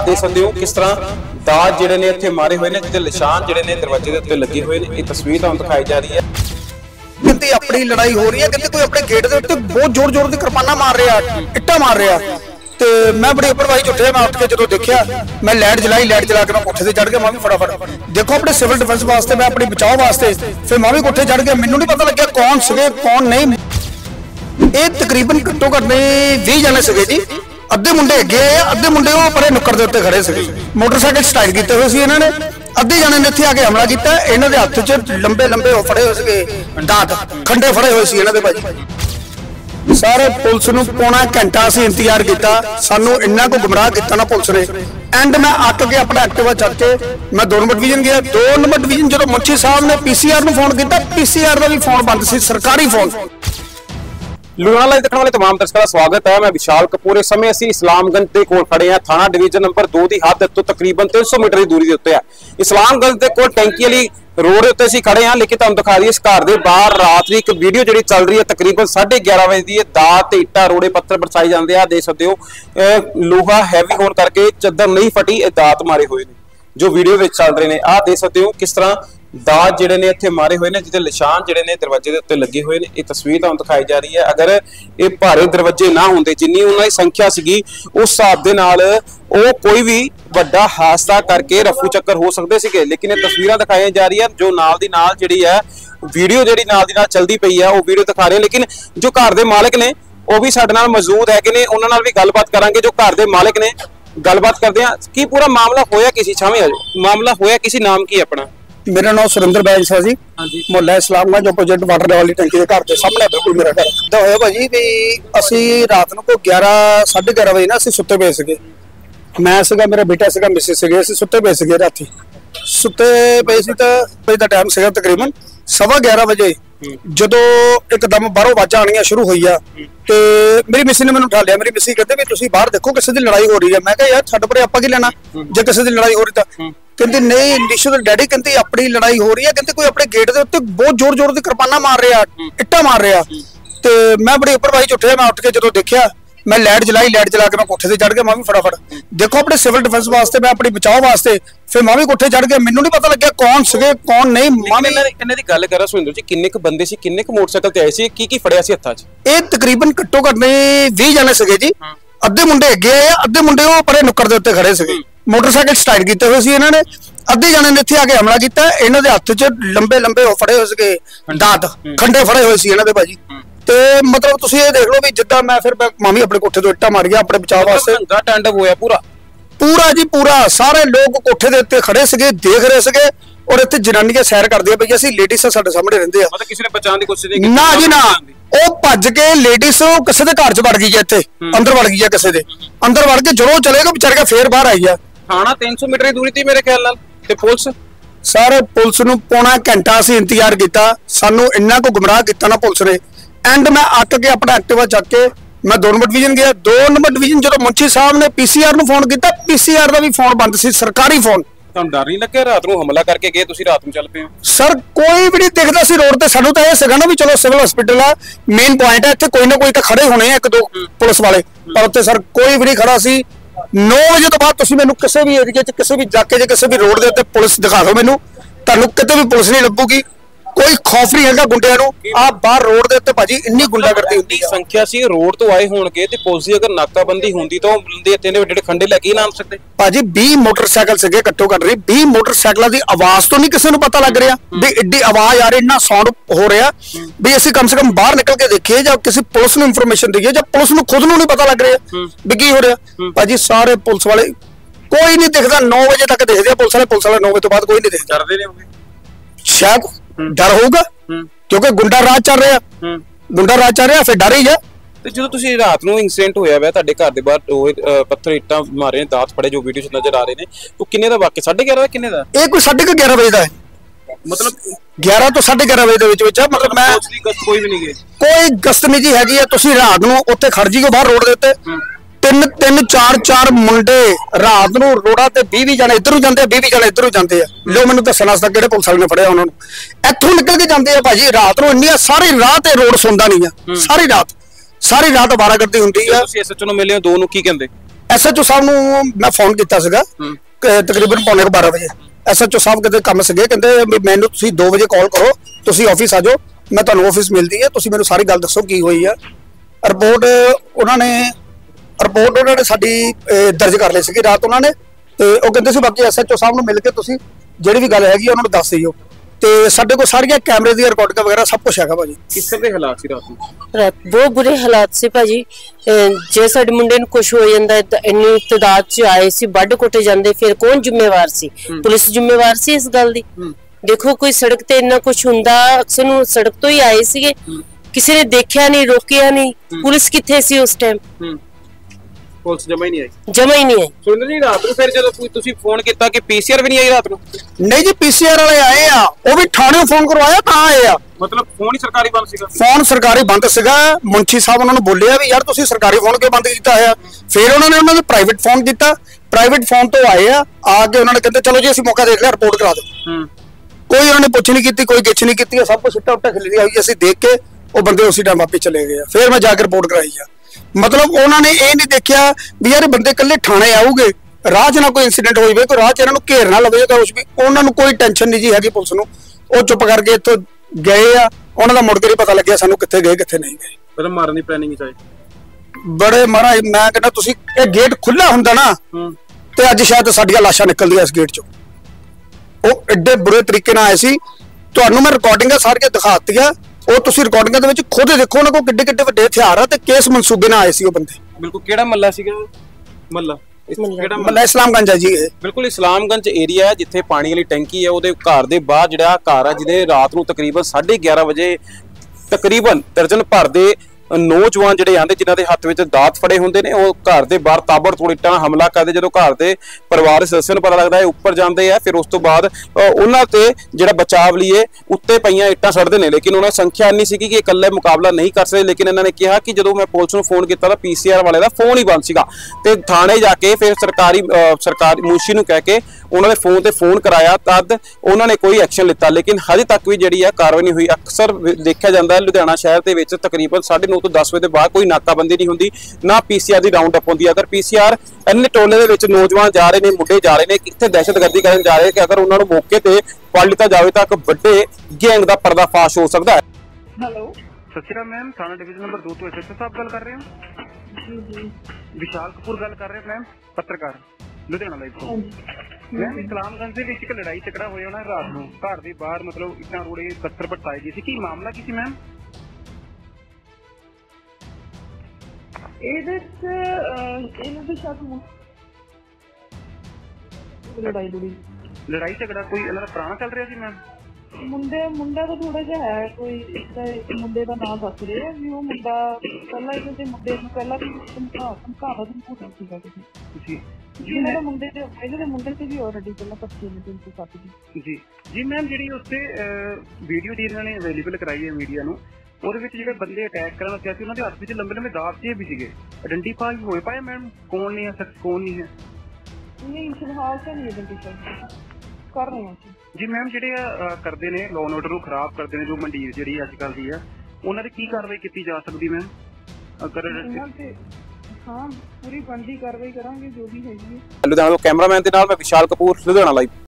देख सकते हो किस तरह दाज जिहड़े ने इत्थे मारे हुए ने, जिहदे निशान जिहड़े ने दरवाजे दे उत्ते लगे हुए ने। ये तस्वीर तुहानूं दिखाई जा रही है। कहते अपनी लड़ाई हो रही है, कहते कोई अपने गेट के उत्ते बहुत जोर जोर की किरपाना मार रहा, इट्टा मार रहा। तो मैं बड़ी उपरवाही उठिया, मैं उठ के जो देखा मैं लाइट जलाई, लाइट जला के मैं कोठे से चढ़ गया। मैं भी फटाफट देखो अपने सिविल डिफेंस वास्ते, मैं अपने बचाव वास्ते फिर मैं भी कोठे चढ़ गया। मैनू नहीं पता लग्या कौन सीगे कौन नहीं। ये तकरीबन घट्टो घट 20 जने सीगे जी। अद्धे मुंडे अगे आए, अद्धे मुंडे वो परे नुक्कड़ के उत्ते खड़े सीगे, मोटरसाइकिल स्टाइल किए हुए सी इन्होंने। अद्धे जने ने इत्थे आके हमला किया। इन्हां दे हत्थ च लंबे लंबे फड़े हुए सीगे दात, खंडे फड़े हुए सी इन्हां दे भाई। सारे पुलिस नूं पौना घंटा असीं इंतजार किया, सानू इन्ना को गुमराह किया ना पुलिस ने। एंड मैं अक के अपना एक्टिवा चक के मैं 2 नंबर डिवीजन गया। 2 नंबर डिवीजन जो मुंशी साहब ने पीसीआर नूं फोन किया, पीसीआर का भी फोन बंद सी, सरकारी फोन। लुधियाना लाइव देखने वाले तमाम दर्शकों का स्वागत है। मैं विशाल कपूर। इस समय असीं इस्लामगंज के कोल खड़े हैं। थाना डिवीजन नंबर 2 की हद तो तकरीबन 300 मीटर की दूरी के उत्ते है। इस्लामगंज के कोल टैंकी वाली रोड उत्ते असीं खड़े हैं। लेकिन तुहानूं दिखा दईए इस घर के बाहर रात की एक वीडियो जिहड़ी चल रही है, तकरीबन 11:30 बजे की है। दात ते इट्टा रोड़े पत्थर बरसाए जाते हैं। देख सकते हो लोहा हैवी होने करके चद्दर नहीं फटी, दात मारे हुए ने जो वीडियो में चल रहे हैं। आ देख सकते हो किस तरह दाज जिहड़े ने इत्थे मारे हुए ने, जिहदे निशान जिहड़े ने दरवाजे दे उत्ते लगे हुए ने। ये तस्वीर तुहानूं दिखाई जा रही है। अगर ये भारे दरवाजे ना होंदे, जिन्नी उन्हां दी संख्या सीगी उस हिसाब दे नाल ਉਹ कोई भी ਵੱਡਾ हादसा करके रफू चक्कर हो सकते ਸੀਗੇ। लेकिन ये तस्वीरां दिखाई जा रही है जो नाल दी नाल जिहड़ी है वीडियो जिहड़ी नाल दी नाल चलदी पई है, वो वीडियो दिखा रहे हैं। लेकिन जो घर दे मालिक ने वो भी साडे नाल मौजूद हैगे ने, उन्हां नाल भी गलबात करांगे। जो घर दे मालिक ने गलबात करदे आ कि पूरा मामला होया किसी छावे आ जाओ मामला होया किसी नाम की अपना। मेरा नाम सुरेंद्र बैजसा जी, मुहल्ला इस्लामगंज अपोजिट वाटर वाली टंकी के घर के सामने बिल्कुल मेरा घर दा होया भाजी। भी असी रात को 11:30 बजे ना असी सुते पे सीगे। मैं सीगा, मेरा बेटा सीगा, मिसेस सीगे, असी सुते पे सीगे। राती सुते पे सी तां बजे दा टाइम सीगा तकरीबन 11:15 बजे ਜਦੋਂ एकदम बाहरों आवाज़ां आनियां शुरू होई आ। ते मेरी मिसी ने मैनूं उठा लिया। मेरी मिसी कहते भी तुसीं बाहर देखो किसी दी लड़ाई हो रही है। मैं कहा यार छड्ड परे आपां की लेना जे किसी दी लड़ाई हो रही तां। कहते नहीं निशु दे डैडी कहते अपनी लड़ाई हो रही है, कहते कोई अपने गेट के उत्ते बहुत जोर जोर की किरपाना मार रहा, इट्टा मार रहा। तो मैं बड़ी उपरवाही च उठिया, मैं उठ के जो देखा मैं लाइट जलाई, लाइट जला के मैं कोठे से चढ़ गया। मैं भी फटाफट देखो अपने सिविल डिफेंस वास्ते, मैं अपनी बचाव वास्ते फिर मैं भी कोठे चढ़ गया। मैनू नहीं पता लग्या कौन सीगे कौन नहीं। इन्हां दी गल करा सुरेंद्र जी, किन्ने क बंदे सी, किन्ने क मोटरसाइकिल ते आए सी, की फड़िया सी हत्थां च? ये तकरीबन घट्टो घट 20 जने सीगे जी। अद्धे मुंडे अगे आए, अद्धे मुंडे वो परे नुक्कड़ के उत्ते खड़े सीगे, मोटरसाइकिल स्टाइल किए हुए सी इन्होंने। अद्धे जने ने इत्थे आके हमला किया। इन्हां दे हत्थ च लंबे लंबे फड़े हुए सीगे दात, खंडे फड़े हुए सी इन्हां दे भाजी। ते मतलब तुसीं ये देख लो भी जिद्दां मैं फिर मामी अपने कोठे तो इट्टा मार गया अपने बचाव वास्ते। टांडव होया पूरा पूरा जी पूरा। सारे लोग कोठे दे उत्ते खड़े सीगे, देख रहे सीगे। और इत्थे जनानियां सैर करदियां पईयां सी, लेडीज़ साडे सामने रहिंदे आ। मतलब किसी ने बचाने की कोशिश नहीं की ना जी ना। ਉਹ ਭੱਜ ਕੇ ਲੇਡੀਜ਼ ਕਿਸੇ ਦੇ ਘਰ ਚ ਵੜ ਗਈ ਹੈ, ਇੱਥੇ ਅੰਦਰ ਵੜ ਗਈ ਹੈ, ਕਿਸੇ ਦੇ ਅੰਦਰ ਵੜ ਕੇ ਜਦੋਂ ਚਲੇਗਾ ਵਿਚਾਰ ਕੇ ਫੇਰ ਬਾਹਰ ਆਈ ਆ। ਥਾਣਾ 300 ਮੀਟਰ ਦੀ ਦੂਰੀ ਤੇ ਮੇਰੇ ਖਿਆਲ ਨਾਲ। ਤੇ ਪੁਲਿਸ ਸਾਰੇ ਪੁਲਿਸ ਨੂੰ ਪੌਣਾ ਘੰਟਾ ਅਸੀਂ ਇੰਤਜ਼ਾਰ ਕੀਤਾ, ਸਾਨੂੰ ਇੰਨਾ ਕੋ ਗੁੰਮਰਾਹ ਕੀਤਾ ਨਾ ਪੁਲਿਸ ਨੇ। ਐਂਡ ਮੈਂ ਅੱਕ ਕੇ ਆਪਣਾ ਐਕਟਿਵਾ ਚੱਕ ਕੇ ਮੈਂ 2 ਨੰਬਰ ਡਿਵੀਜ਼ਨ ਗਿਆ। 2 ਨੰਬਰ ਡਿਵੀਜ਼ਨ ਜਦੋਂ ਮੁੰਸ਼ੀ ਸਾਹਿਬ ਨੇ ਪੀਸੀਆਰ ਨੂੰ ਫੋਨ ਕੀਤਾ, ਪੀਸੀਆਰ ਦਾ ਵੀ ਫੋਨ ਬੰਦ ਸੀ, ਸਰਕਾਰੀ ਫੋਨ। ਤੁਹਾਨੂੰ ਡਰ ਨਹੀਂ ਲੱਗਿਆ ਰਾਤ ਨੂੰ ਹਮਲਾ ਕਰਕੇ ਗਏ ਤੁਸੀਂ, ਰਾਤ ਨੂੰ ਚੱਲ ਪਏ ਹੋ? ਸਰ ਕੋਈ ਵੀ ਨਹੀਂ ਦਿਖਦਾ ਸੀ ਰੋਡ ਤੇ। ਸਾਨੂੰ ਤਾਂ ਇਹ ਸੀਗਾ ਨਾ ਵੀ ਚਲੋ ਸਿਵਲ ਹਸਪੀਟਲ ਆ, ਮੇਨ ਪੁਆਇੰਟ ਹੈ, ਇੱਥੇ ਕੋਈ ਨਾ ਕੋਈ ਤਾਂ ਖੜੇ ਹੋਣੇ ਆ 1-2 ਪੁਲਿਸ ਵਾਲੇ, ਪਰ ਉੱਥੇ ਸਰ ਕੋਈ ਵੀ ਨਹੀਂ ਖੜਾ ਸੀ। 9 ਵਜੇ ਤੋਂ ਬਾਅਦ ਤੁਸੀਂ ਮੈਨੂੰ ਕਿਸੇ ਵੀ ਏਰੀਆ 'ਚ ਕਿਸੇ ਵੀ ਇਲਾਕੇ 'ਚ ਕਿਸੇ ਵੀ ਰੋਡ ਦੇ ਉੱਤੇ ਪੁਲਿਸ ਦਿਖਾ ਦਿਓ ਮੈਨੂੰ, ਤੁਹਾਨੂੰ ਕਿਤੇ ਵੀ ਪੁਲਿਸ ਨਹੀਂ ਲੱਭੂਗੀ। कोई खौफ नहीं है गुंडिया नूं। आप बाहर रोड दे उत्ते भाजी इन्नी गुंडागर्दी हुंदी है। संख्या सी रोड तो आए होणगे ते पुलिस दी अगर नाकाबंदी हुंदी तो बंदे इतने वड्डे खंडे लेके ना आ सकते भाजी। 20 मोटरसाइकिल सीगे घट्टो घट रही। 20 मोटरसाइकिलों की आवाज तो नहीं किसी को पता लग रहा भी एड्डी आवाज आ रही, इन्ना साउंड हो रहा भी असीं कम से कम बाहर निकल के देखिए या किसी पुलिस नूं इंफॉर्मेशन दईए, या पुलिस नूं खुद नूं नहीं पता लग रहा भी की हो रहा। भाजी सारे पुलिस वाले कोई नहीं दिखता। 9 बजे तक देखते पुलिस वाले 9 बजे तो बाद कोई नहीं दिखता। डरदे ने होगे शायद, डर होगा क्योंकि गुंडा राज चल रहा, गुंडा राज चल रहा, फिर डर ही है। ਤੇ ਜਦੋਂ ਤੁਸੀਂ ਰਾਤ ਨੂੰ ਇਨਸੀਡੈਂਟ ਹੋਇਆ ਵਾ ਤੁਹਾਡੇ ਘਰ ਦੇ ਬਾਹਰ ਪੱਥਰ ਇੱਟਾਂ ਮਾਰੇ ਨੇ, ਦਾਤ ਫੜੇ ਜੋ ਵੀਡੀਓ 'ਚ ਨਜ਼ਰ ਆ ਰਹੇ ਨੇ, ਉਹ ਕਿੰਨੇ ਦਾ ਵਾਕਿਆ? 11:30 ਦਾ? ਕਿੰਨੇ ਦਾ? ਇਹ ਕੋਈ 11:30 ਵਜੇ ਦਾ ਹੈ। मतलब 11 ਤੋਂ 11:30 ਵਜੇ ਦੇ ਵਿੱਚ मतलब मैं ਕੋਈ ਵੀ ਨਹੀਂ ਗਏ, ਕੋਈ ਗਸਤ ਨਹੀਂ ਜੀ ਹੈਗੀ ਹੈ। ਤੁਸੀਂ ਰਾਤ ਨੂੰ ਉੱਥੇ ਖੜ ਜੀਓ ਬਾਹਰ ਰੋਡ ਦੇ ਉੱਤੇ, 3-3 4-4 ਮੁੰਡੇ ਰਾਤ ਨੂੰ ਰੋੜਾ ਤੇ 20 ਜਣੇ ਇੱਧਰੋਂ ਜਾਂਦੇ ਆ, 20 ਜਣੇ ਇੱਧਰੋਂ ਜਾਂਦੇ ਆ। ਲੋ ਮੈਨੂੰ ਦੱਸਣ ਵਾਸਤੇ ਕਿਹੜੇ ਪੁਲਿਸ ਵਾਲੇ ਨੇ ਫੜਿਆ ਉਹਨਾਂ ਨੂੰ। ਇੱਥੋਂ ਨਿਕਲ ਕੇ ਜਾਂਦੇ ਆ ਭਾਜੀ ਰਾਤ ਨੂੰ, ਇੰਨੀਆਂ ਸਾਰੀ ਰਾਤ ਇਹ ਰੋਡ ਸੁਣਦਾ ਨਹੀਂ ਆ, ਸਾਰੀ ਰਾਤ ਆਵਾਰਾਗਰਦੀ ਹੁੰਦੀ ਆ। ਤੁਸੀਂ ਐਸਐਚਓ ਨੂੰ ਮਿਲੇ ਹੋ, ਦੋ ਨੂੰ ਕੀ ਕਹਿੰਦੇ? ਐਸਐਚਓ ਸਾਹਿਬ ਨੂੰ ਮੈਂ ਫੋਨ ਕੀਤਾ ਸੀਗਾ ਤਕਰੀਬਨ 11:45 ਵਜੇ। ਐਸਐਚਓ ਸਾਹਿਬ ਕਹਿੰਦੇ ਕੰਮ ਸੀਗੇ, ਕਹਿੰਦੇ ਵੀ ਮੈਨੂੰ ਤੁਸੀਂ 2 ਵਜੇ ਕਾਲ ਕਰੋ, ਤੁਸੀਂ ਆਫਿਸ ਆ ਜਾਓ, ਮੈਂ ਤੁਹਾਨੂੰ ਆਫਿਸ ਮਿਲਦੀ ਹੈ, ਤੁਸੀਂ ਮੈਨੂੰ ਸਾਰੀ ਗੱਲ ਦੱਸੋ ਕੀ ਹੋਈ ਆ। ਰਿਪੋਰਟ ਉਹਨਾਂ ਨੇ ਸਾਡੀ ਦਰਜ ਕਰ ਲਈ ਸੀਗੀ ਰਾਤ ਉਹਨਾਂ ਨੇ, ਤੇ ਉਹ ਕਹਿੰਦੇ ਸੀ ਬਾਕੀ ਐਸਐਚਓ ਸਾਹਿਬ ਨੂੰ ਮਿਲ ਕੇ ਤੁਸੀਂ ਜਿਹੜੀ ਵੀ ਗੱਲ ਹੈਗੀ ਉਹਨਾਂ ਨੂੰ ਦੱਸ ਦਿਓ। ਤੇ ਸਾਡੇ ਕੋਲ ਸਾਰੀਆਂ ਕੈਮਰੇ ਦੀਆਂ ਰਿਕਾਰਡਿੰਗਾਂ ਵਗੈਰਾ ਸਭ ਕੁਝ ਹੈਗਾ ਭਾਜੀ। ਕਿਸ ਤਰ੍ਹਾਂ ਦੇ ਹਾਲਾਤ ਸੀ ਰਾਤ ਨੂੰ? ਰਾਤ ਬਹੁਤ ਬੁਰੇ ਹਾਲਾਤ ਸੀ ਭਾਜੀ। ਜੇ ਸਾਡੇ ਮੁੰਡੇ ਨੂੰ ਕੁਝ ਹੋ ਜਾਂਦਾ, ਇੰਨੀ ਤਦਾਦ ਚ ਆਏ ਸੀ, ਵੱਢ ਕੁੱਟੇ ਜਾਂਦੇ, ਫਿਰ ਕੌਣ ਜ਼ਿੰਮੇਵਾਰ ਸੀ? ਪੁਲਿਸ ਜ਼ਿੰਮੇਵਾਰ ਸੀ ਇਸ ਗੱਲ ਦੀ। ਦੇਖੋ ਕੋਈ ਸੜਕ ਤੇ ਇੰਨਾ ਕੁਝ ਹੁੰਦਾ, ਅਕਸਰ ਨੂੰ ਸੜਕ ਤੋਂ ਹੀ ਆਏ ਸੀਗੇ, ਕਿਸੇ ਨੇ ਦੇਖਿਆ ਨਹੀਂ, ਰੋਕਿਆ ਨਹੀਂ। ਪੁਲਿਸ ਕਿੱਥੇ ਸੀ ਉਸ ਟਾਈਮ? ਪੁਲਿਸ ਜਮਾ ਹੀ ਨਹੀਂ ਆਈ। ਸੁਰਿੰਦਰ ਜੀ ਰਾਤ ਨੂੰ ਫਿਰ ਜਦੋਂ ਤੁਸੀਂ ਫੋਨ ਕੀਤਾ ਕਿ ਪੀਸੀਆਰ ਵੀ ਨਹੀਂ ਆਈ ਰਾਤ ਨੂੰ? ਨਹੀਂ ਜੀ, ਪੀਸੀਆਰ ਵਾਲੇ ਆਏ ਆ, ਉਹ ਵੀ ਥਾਣੇ ਫੋਨ ਕਰਵਾਇਆ ਤਾਂ ਆਏ ਆ। ਮਤਲਬ ਫੋਨ ਹੀ ਸਰਕਾਰੀ ਬੰਦ ਸੀਗਾ? ਫੋਨ ਸਰਕਾਰੀ ਬੰਦ ਸੀਗਾ। ਮੁੰਸ਼ੀ ਸਾਹਿਬ ਉਹਨਾਂ ਨੂੰ ਬੋਲਿਆ ਵੀ ਯਾਰ ਤੁਸੀਂ ਸਰਕਾਰੀ ਫੋਨ ਕਿਉਂ ਬੰਦ ਕੀਤਾ ਹੋਇਆ? ਫਿਰ ਉਹਨਾਂ ਨੇ ਪ੍ਰਾਈਵੇਟ ਫੋਨ ਕੀਤਾ, ਪ੍ਰਾਈਵੇਟ ਫੋਨ ਤੋਂ ਆਏ ਆ ਕੇ ਉਹਨਾਂ ਨੇ ਕਹਿੰਦੇ ਚਲੋ ਜੀ ਅਸੀਂ ਮੌਕਾ ਦੇਖ ਲਿਆ, ਰਿਪੋਰਟ ਕਰਾ ਦਿਓ। ਕੋਈ ਉਹਨਾਂ ਨੇ ਪੁੱਛ ਨਹੀਂ ਕੀਤੀ, ਕੋਈ ਗਿੱਛ ਨਹੀਂ ਕੀਤੀ, ਸਭ ਕੁਝ ਇੱਟਾ ਉੱਟਾ ਖਿਲਰੀ ਆਈ। ਅਸੀਂ ਦੇਖ ਕੇ ਉਹ ਬੰਦੇ ਉਸੇ ਟਾਈਮ ਵਾਪਸ ਚਲੇ ਗਏ। ਫਿਰ ਮੈਂ ਜਾ ਕੇ ਰਿਪੋਰਟ ਕਰਾਈ ਆ। ਮਤਲਬ ਉਹਨਾਂ ਨੇ ਇਹ ਨਹੀਂ ਦੇਖਿਆ ਵੀ ਯਾਰ ਬੰਦੇ ਇਕੱਲੇ ਥਾਣੇ ਆਉਗੇ, ਰਾਹ 'ਚ ਨਾ ਕੋਈ ਇਨਸੀਡੈਂਟ ਹੋ ਜਾਵੇ, ਕੋਈ ਰਾਹ 'ਚ ਇਹਨਾਂ ਨੂੰ ਘੇਰ ਨਾ ਲਵੇ ਕੁਛ ਵੀ। ਉਹਨਾਂ ਨੂੰ ਕੋਈ ਟੈਨਸ਼ਨ ਨਹੀਂ ਜੀ ਹੈਗੀ ਪੁਲਿਸ ਨੂੰ। ਉਹ ਚੁੱਪ ਕਰਕੇ ਇੱਥੋਂ ਗਏ ਆ, ਉਹਨਾਂ ਦਾ ਮੁੜ ਕੇ ਨਹੀਂ ਪਤਾ ਲੱਗਿਆ ਸਾਨੂੰ ਕਿੱਥੇ ਗਏ ਕਿੱਥੇ ਨਹੀਂ ਗਏ। ਪਰ ਮਾਰਨ ਦੀ ਪਲੈਨਿੰਗ ਚਾਹੀ ਬੜੇ ਮਹਾਰਾਜ, ਮੈਂ ਕਹਿੰਦਾ ਤੁਸੀਂ ਇਹ ਗੇਟ ਖੁੱਲਾ ਹੁੰਦਾ ਨਾ ਤੇ ਅੱਜ ਸ਼ਾਇਦ ਸਾਡੀਆਂ ਲਾਸ਼ਾਂ ਨਿਕਲਦੀਆਂ ਇਸ ਗੇਟ 'ਚੋਂ। ਉਹ ਐਡੇ ਬੁਰੇ ਤਰੀਕੇ ਨਾਲ ਆਏ ਸੀ। ਤੁਹਾਨੂੰ ਮੈਂ ਰਿਕਾਰਡਿੰਗਾਂ ਸਾਰੀਆਂ ਦਿਖਾਤੀਆਂ, ਉਹ ਤੁਸੀਂ ਰਿਕਾਰਡਿੰਗਾਂ ਦੇ ਵਿੱਚ ਖੁਦ ਦੇਖੋ ਉਹਨਾਂ ਕੋਲ ਕਿੱਡੇ ਕਿੱਡੇ ਵੱਡੇ ਹਥਿਆਰ ਆ ਤੇ ਕਿਸ ਮਨਸੂਬੇ ਨਾਲ ਆਏ ਸੀ ਉਹ ਬੰਦੇ। ਬਿਲਕੁਲ। ਕਿਹੜਾ ਮੱਲਾ ਸੀਗਾ? ਮੱਲਾ ਇਸਲਾਮਗੰਜ ਹੈ ਜੀ। ਇਹ ਬਿਲਕੁਲ ਇਸਲਾਮਗੰਜ ਏਰੀਆ ਹੈ ਜਿੱਥੇ ਪਾਣੀ ਵਾਲੀ ਟੈਂਕੀ ਹੈ, ਉਹਦੇ ਘਰ ਦੇ ਬਾਹਰ ਜਿਹੜਾ ਘਰ ਹੈ ਜਿਹਦੇ ਰਾਤ ਨੂੰ ਤਕਰੀਬਨ 11:30 ਵਜੇ ਤਕਰੀਬਨ ਦਰਜਨ ਭਰ ਦੇ ਨੌਜਵਾਨ ਜਿਹੜੇ ਆਂਦੇ ਜਿਨ੍ਹਾਂ ਦੇ ਹੱਥ ਵਿੱਚ ਦਾਤ ਫੜੇ ਹੁੰਦੇ ਨੇ, ਉਹ ਘਰ ਦੇ ਬਾਹਰ ਤਾਬੜਤੋੜ ਇੱਟਾਂ ਨਾਲ ਹਮਲਾ ਕਰਦੇ। ਜਦੋਂ ਘਰ ਦੇ ਪਰਿਵਾਰ ਦੇ ਸਦੱਸਿਆਂ ਨੂੰ ਪਤਾ ਲੱਗਦਾ ਹੈ ਉੱਪਰ ਜਾਂਦੇ ਆ, ਫਿਰ ਉਸ ਤੋਂ ਬਾਅਦ ਉਹਨਾਂ ਤੇ ਜਿਹੜਾ ਬਚਾਵ ਲਈਏ ਉੱਤੇ ਪਈਆਂ ਇੱਟਾਂ ਛੱਡਦੇ ਨੇ। ਲੇਕਿਨ ਉਹਨਾਂ ਦੀ ਸੰਖਿਆ ਇੰਨੀ ਸੀਗੀ ਕਿ ਇਕੱਲੇ ਮੁਕਾਬਲਾ ਨਹੀਂ ਕਰ ਸਕਦੇ। ਲੇਕਿਨ ਇਹਨਾਂ ਨੇ ਕਿਹਾ ਕਿ ਜਦੋਂ ਮੈਂ ਪੁਲਿਸ ਨੂੰ ਫੋਨ ਕੀਤਾ ਤਾਂ ਪੀਸੀਆਰ ਵਾਲੇ ਦਾ ਫੋਨ ਹੀ ਬੰਦ ਸੀਗਾ ਤੇ ਥਾਣੇ ਜਾ ਕੇ ਫਿਰ ਸਰਕਾਰੀ ਮੁਨਸ਼ੀ ਨੂੰ ਕਹਿ ਕੇ ਉਹਨਾਂ ਦੇ ਫੋਨ ਤੇ ਫੋਨ ਕਰਾਇਆ, ਤਦ ਉਹਨਾਂ ਨੇ ਕੋਈ ਐਕਸ਼ਨ ਲਿੱਤਾ। ਲੇਕਿਨ ਹਜੇ ਤੱਕ ਵੀ ਜਿਹੜੀ ਹੈ ਕਾਰਵਾਈ ਨਹੀਂ ਹੋਈ। ਅਕਸਰ ਦੇਖਿਆ ਜਾਂਦਾ ਹੈ ਲੁਧਿਆਣਾ ਸ਼ਹਿਰ ਦੇ ਵਿੱਚ ਤਕਰੀਬਨ 9:30 ਤੋਂ 10 ਵਜੇ ਦੇ ਬਾਅਦ ਕੋਈ ਨਾਕਾਬੰਦੀ ਨਹੀਂ ਹੁੰਦੀ, ਨਾ ਪੀਸੀਆਰ ਦੀ ਰਾਉਂਡ ਅਪ ਹੁੰਦੀ। ਅਗਰ ਪੀਸੀਆਰ ਇੰਨੇ ਟੋਲੇ ਦੇ ਵਿੱਚ ਨੌਜਵਾਨ ਜਾ ਰਹੇ ਨੇ, ਮੁੰਡੇ ਜਾ ਰਹੇ ਨੇ, ਕਿੱਥੇ ਦਹਿਸ਼ਤਗਰਦੀ ਕਰਨ ਜਾ ਰਹੇ ਕਿ ਅਗਰ ਉਹਨਾਂ ਨੂੰ ਮੌਕੇ ਤੇ ਫੜ ਲਿੱਤਾ ਜਾਵੇ ਤਾਂ ਇੱਕ ਵੱਡੇ ਗੈਂਗ ਦਾ ਪਰਦਾਫਾਸ਼ ਹੋ ਸਕਦਾ ਹੈ। Hello, Sat Sri Akal ma'am. ਥਾਣਾ ਡਿਵੀਜ਼ਨ ਨੰਬਰ 2 ਤੋਂ ਐਸਐਚਓ ਸਾਹਿਬ ਗੱਲ ਕਰ ਰਹੇ ਹੋ? ਜੀ। ਵਿਸ਼ਾਲ ਕਪੂਰ ਗੱਲ ਕਰ ਰਹੇ ਮੈਮ, ਪੱਤਰਕਾਰ ਲੁਧਿਆਣਾ ਲਾਈਵ ਤੋਂ। ਮੈਮ ਇਸਲਾਮਗੰਜ ਦੇ ਵਿੱਚ ਇੱਕ ਲੜਾਈ ਝਗੜਾ ਹੋਇਆ ਹੋਣਾ ਰਾਤ ਨੂੰ, ਘਰ ਦੇ ਬਾਹਰ ਮਤਲਬ ਇੱਟਾਂ ਰੋੜੇ ਪੱਥਰ ਪਟਾਏ ਗਏ ਸੀ, ਕੀ ਮਾਮਲਾ ਕੀ ਸੀ ਮੈਮ? ਇਹਦੇ ਚ ਇਹਨਾਂ ਦੇ ਸ਼ੱਕ ਲੜਾਈ ਝਗੜਾ ਕੋਈ ਇਹਨਾਂ ਦਾ ਪੁਰਾਣਾ ਚੱਲ ਰਿਹਾ ਸੀ ਮੈਮ? ਮੁੰਡਾ ਤਾਂ ਥੋੜਾ ਜਿਹਾ ਹੈ, ਕੋਈ ਇੱਕ ਮੁੰਡੇ ਦਾ ਨਾਮ ਦੱਸ ਰਹੇ ਆ ਵੀ ਉਹ ਮੁੰਡਾ ਪਹਿਲਾਂ ਇਹਨਾਂ ਦੇ ਮੁੰਡੇ ਨੂੰ ਪਹਿਲਾਂ ਵੀ ਧਮਕਾਵਾ ਸੀਗਾ ਕਿਸੇ ਇਹਨਾਂ ਦੇ ਮੁੰਡੇ ਤੇ ਵੀ ਆਲਰੇਡੀ ਪਹਿਲਾਂ 25 ਜੀ। ਜੀ ਮੈਮ ਜਿਹੜੀ ਉੱਥੇ ਵੀਡੀਓ ਦੀ ਇਹਨਾਂ ਨੇ ਅਵੇਲੇਬਲ ਕਰਾਈ ਹੈ ਮੀਡੀਆ ਨੂੰ, ਉਹਦੇ ਵਿੱਚ ਜਿਹੜੇ ਬੰਦੇ ਅਟੈਕ ਕਰਨ ਲੱਗਿਆ ਸੀ ਉਹਨਾਂ ਦੇ ਹੱਥ ਵਿੱਚ ਲੰਬੇ ਲੰਬੇ ਦਾਤ ਜੇ ਵੀ ਸੀਗੇ, ਆਇਡੈਂਟੀਫਾਈ ਹੋਏ ਪਾਏ ਮੈਮ ਕੌਣ ਨੇ ਸ਼ਖਸ ਕੌਣ ਨਹੀਂ ਹੈ? ਨਹੀਂ ਫਿਲਹਾਲ ਤਾਂ ਨਹੀਂ ਆਇਡੈਂਟੀਫਾਈ ਕਰ ਰਹੇ ਹਾਂ ਜੀ। ਮੈਮ ਜਿਹੜੇ ਕਰਦੇ ਨੇ ਲਾਅ ਐਂਡ ਆਰਡਰ ਨੂੰ ਖਰਾਬ ਕਰਦੇ ਨੇ, ਜੋ ਮੰਡੀਰ ਜਿਹੜੀ ਅੱਜ ਕੱਲ੍ਹ ਦੀ ਆ, ਉਹਨਾਂ ਦੀ ਕੀ ਕਾਰਵਾਈ ਕੀਤੀ ਜਾ ਸਕਦੀ ਮੈਮ? ਅਗਰ ਹਾਂ ਪੂਰੀ ਬਣਦੀ ਕਾਰਵਾਈ ਕਰਾਂਗੇ ਜੋ ਵੀ ਹੈਗੀ ਹੈ। ਲੁਧਿਆਣਾ ਤੋਂ ਕੈਮਰਾਮੈਨ ਦੇ ਨਾਲ ਮੈਂ ਵਿਸ਼ਾਲ ਕਪੂਰ, ਲੁਧਿਆਣਾ ਲਾਈਵ।